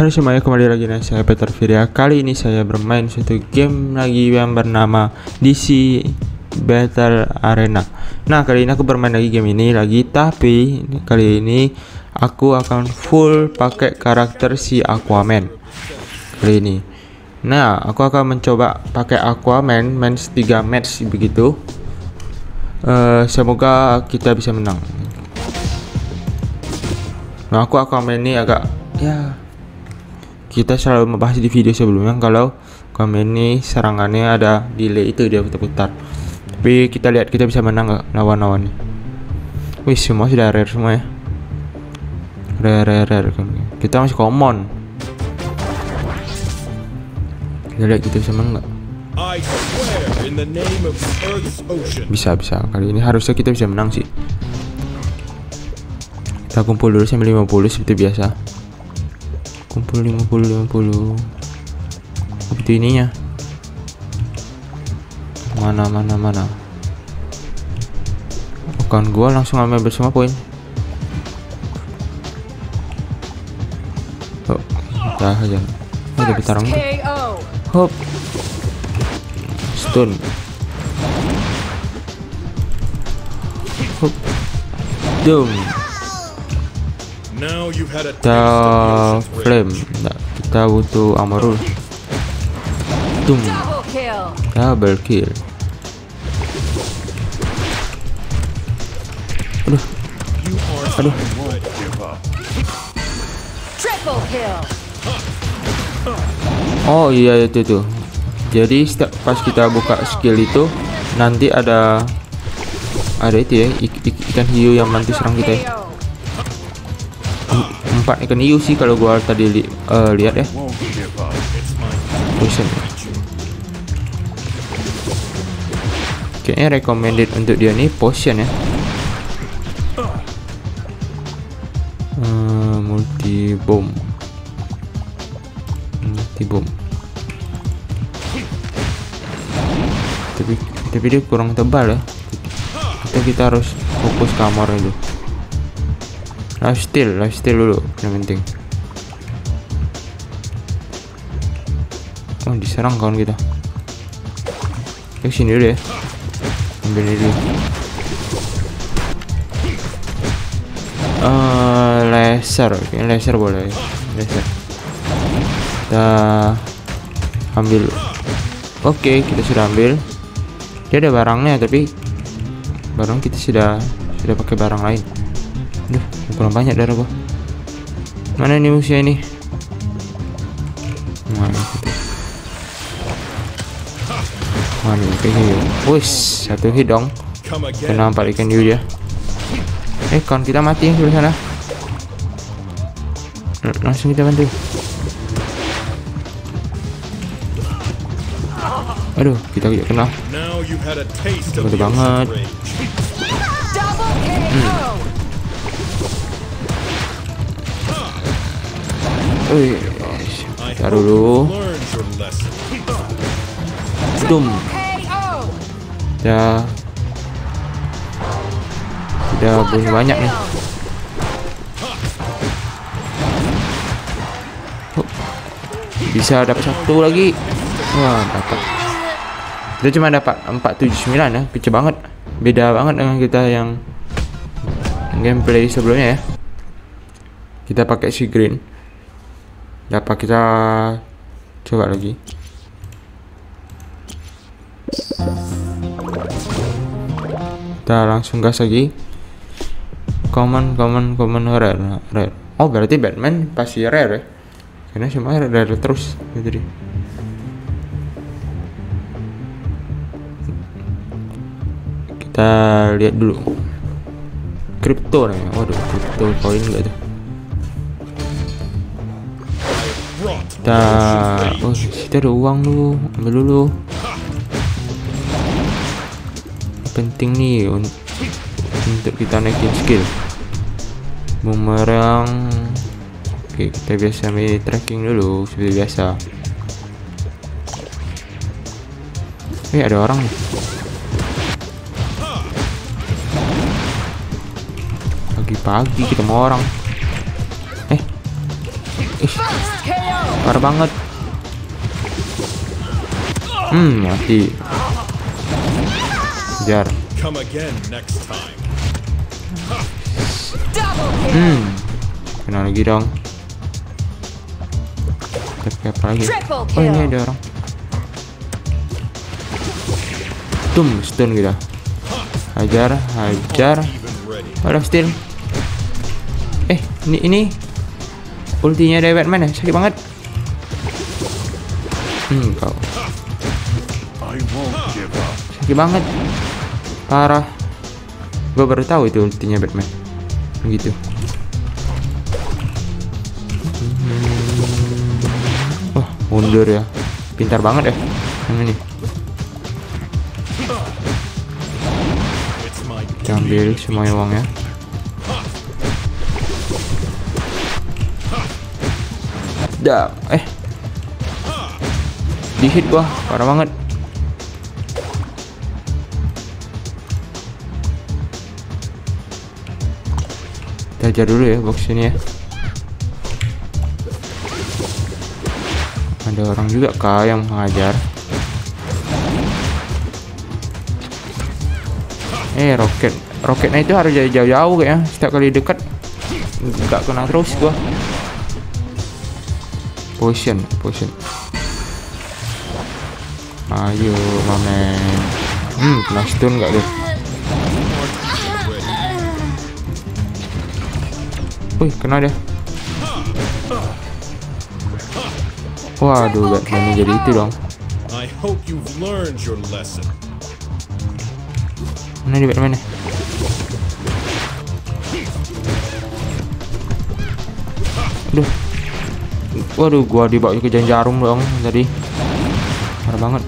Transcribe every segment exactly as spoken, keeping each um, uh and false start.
Halo semuanya, kembali lagi dengan saya Peter Firya. Kali ini saya bermain satu game lagi yang bernama D C Battle Arena. Nah, kali ini aku bermain lagi game ini lagi, tapi kali ini aku akan full pakai karakter si Aquaman kali ini. Nah, aku akan mencoba pakai Aquaman, main tiga match begitu. Uh, semoga kita bisa menang. Nah, aku Aquaman ini agak ya, kita selalu membahas di video sebelumnya kalau Aquaman ini serangannya ada delay, itu dia putar-putar. Tapi kita lihat kita bisa menang nggak lawan-lawannya. Wih, semua sudah rare semua ya. Rare rare rare. Kita masih common. Kita lihat kita bisa menang nggak. Bisa bisa. Kali ini harusnya kita bisa menang sih. Kita kumpul dulu sampai lima puluh seperti biasa. Kumpul lima puluh lima puluh. Seperti ininya. Mana mana mana. Bukan gua langsung ambil bersama poin. Oh, dah aja. Ada betarang tuh. Hop. Stun. Hop. Doom. Kita flame. Nggak, kita butuh amarul. Tum. Double kill. Aduh. Aduh. Oh iya itu tuh. Jadi setiap pas kita buka skill itu nanti ada ada itu ya, ik ik ikan hiu yang nanti serang kita ya. Empat ikan hiu sih kalau gua tadi li uh, lihat ya. Poison. Kayaknya recommended untuk dia nih potion ya. Uh, multi bomb. Multi bomb. Tapi tapi dia kurang tebal ya. Kita kita harus fokus kamar dulu. Lifesteal, lifesteal dulu yang penting. Oh, diserang kawan kita. Ke sini dulu ya. Ambil ini dulu. Uh, laser, kayaknya laser boleh. Laser. Kita ambil. Oke, kita sudah ambil. Dia ada barangnya, tapi barang kita sudah sudah pakai barang lain. Aduh, kurang banyak darah gua. Mana nih musuhnya ini? Mana itu? Mana ikan hiu? Wis, satu hit dong. Kena empat ikan hiu dia. Eh, kawan kita mati yang sebelah sana. Langsung kita bantu. Aduh, kita tidak kena. Betul banget. Hmm. Wih, taruh dulu. Dum. Ya, udah punya banyak nih. Oh, bisa dapat satu lagi. Wah, dapat. Kita cuma dapat empat tujuh sembilan ya, kecil banget. Beda banget dengan kita yang gameplay sebelumnya ya. Kita pakai si green. Dapat kita coba lagi. Kita langsung gas lagi. Common, common, common, rare, rare. Oh, berarti Batman pasti rare ya? Karena semua rare, rare terus gitu. Kita lihat dulu. Crypto nih. Waduh, crypto coin enggak tuh? Kita, oh, kita ada uang dulu, ambil dulu. Penting nih untuk, untuk kita naikin skill. Bumerang. Oke, kita biasa ambil tracking dulu seperti biasa. Eh, ada orang nih. Pagi-pagi kita mau orang. Eh, ih. Parah banget. Hmm, mati. Kejar. Hmm, kena lagi dong. Tapi apa lagi? Oh, ini ada orang. Tum, stun kita. Hajar, hajar. Ada steal. Eh, ini ini ultinya dari Batman ya, sakit banget. Hmm, kau. Sakit banget. Parah. Gue baru tahu itu ultinya Batman. Begitu. Wah, mundur ya. Pintar banget ya yang ini. Kita ambil semuanya uangnya. Dah, eh. Di hit gua, parah banget. Kita ajar dulu ya box ini ya. Ada orang juga kah yang mengajar? Eh, roket, roketnya itu harus jauh-jauh kayaknya. Setiap kali dekat nggak kena terus gua. Potion, potion. Ayo, mamen. Hmm, kena stun nggak tuh? Wih, kena deh. Waduh, Batman jadi itu dong. Mana di Batman nih? Aduh. Waduh, gua dibawa ke jarum dong tadi. Parah banget.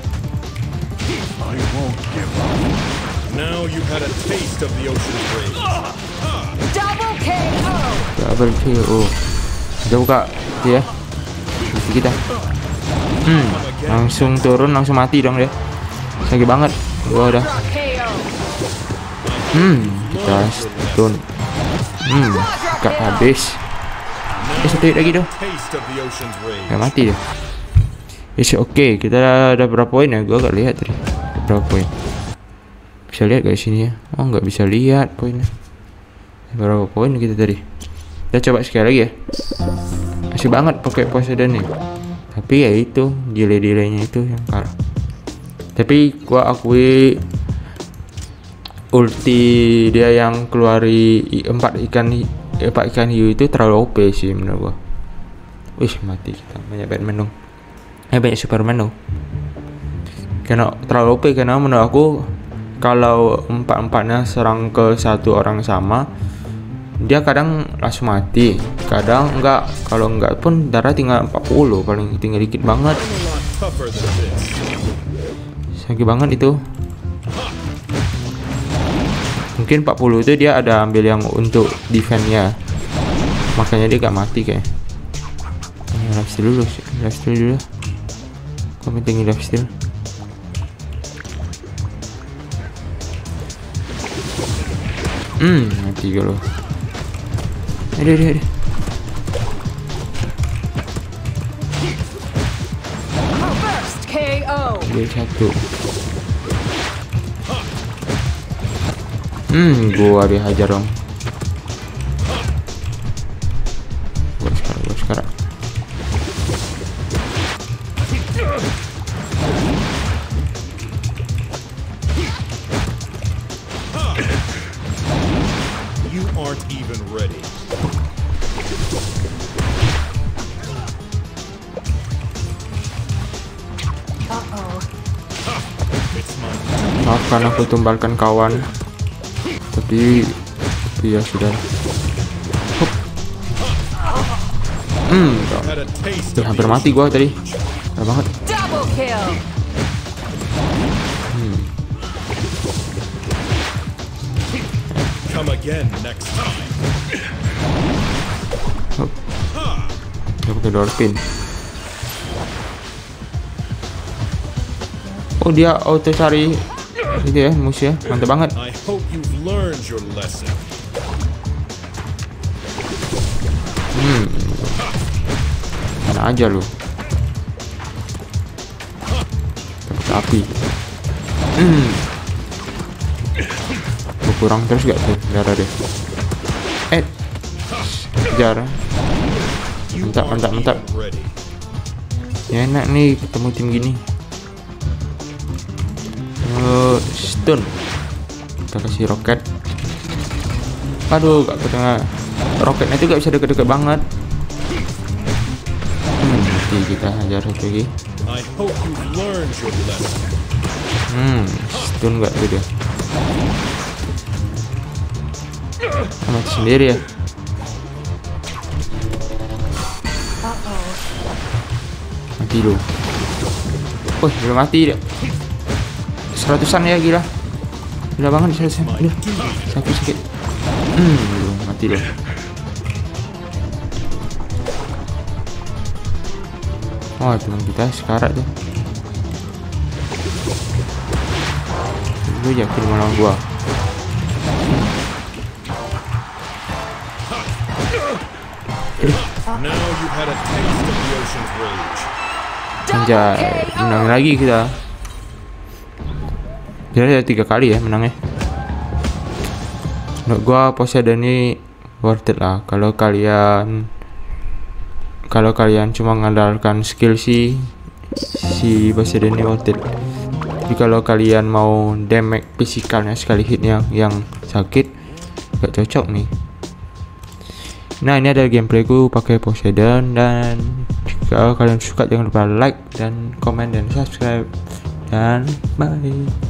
Now you've had a taste of the ocean's rage. Double K O. Double K O. Jauh kak, dia. Isi kita. Hmm, langsung turun, langsung mati dong dia. Sakit banget. Gua udah. Hmm, kita stun. Hmm, gak habis. Eh, satu hit lagi tuh. Gak mati dia. Yes, oke, okay. Kita ada berapa poin ya? Gua gak lihat tadi. Berapa poin? Bisa lihat gak sini ya? Oh, nggak bisa lihat poinnya. Berapa poin kita tadi? Kita coba sekali lagi ya. Masih banget pakai Poseidon nih. Tapi ya itu delay-delaynya itu yang parah. Tapi gua akui ulti dia yang keluari empat ikan empat ikan hiu itu terlalu O P sih menurut gua. Wih, mati kita. Banyak Batman dong. Eh, banyak Superman dong. Karena terlalu O P, karena menurut aku kalau empat-empatnya serang ke satu orang sama, dia kadang langsung mati, kadang enggak. Kalau enggak pun darah tinggal empat puluh, paling tinggal dikit banget. Sakit banget itu. Mungkin empat puluh itu dia ada ambil yang untuk defense-nya, makanya dia gak mati kayak. Lifesteal dulu, lifesteal dulu. Kau pentingin lifesteal. Hmm, mati kalau. Ada, ada, ada. First K O. Dia satu. Hmm, gua dihajar dong. Gua sekarang, gua sekarang. You aren't even ready. Uh-oh. Maafkan aku tumbalkan kawan. Tapi ya sudah. Hup. Hmm, udah hampir mati gua tadi. Parah banget. Double kill. Hmm. Come again next time. Hup. Dia pakai dolphin. Oh, dia auto cari itu ya musuh ya, mantap banget. I hope you've learned your lesson. Hmm. Kena aja lu. Dapat api. Hmm. Kurang terus gak tuh darah deh. Eh. Kejar. Mantap, mantap, mantap. Ya enak nih ketemu tim gini. Oh, stun. Kita kasih roket. Aduh, gak ketengah. Roketnya itu gak bisa deket-deket banget. Hmm, nanti kita hajar satu lagi. Hmm, stun gak tuh dia. Mati sendiri ya. Mati lu. Wih, belum mati dia. Seratusan ya, gila. Gila banget seratusan. Aduh, sakit sakit. Hmm, belum mati loh. Oh, teman kita sekarat tuh. Lu yakin melawan gua? Anjay, menang lagi kita. Jadi ada tiga kali ya menangnya. Menurut gua Poseidon ini worth it lah. Kalau kalian kalau kalian cuma mengandalkan skill si si Poseidon ini worth it. Tapi kalau kalian mau damage fisikalnya sekali hitnya yang sakit, gak cocok nih. Nah, ini adalah gameplayku pakai Poseidon, dan jika kalian suka jangan lupa like dan komen dan subscribe, dan bye.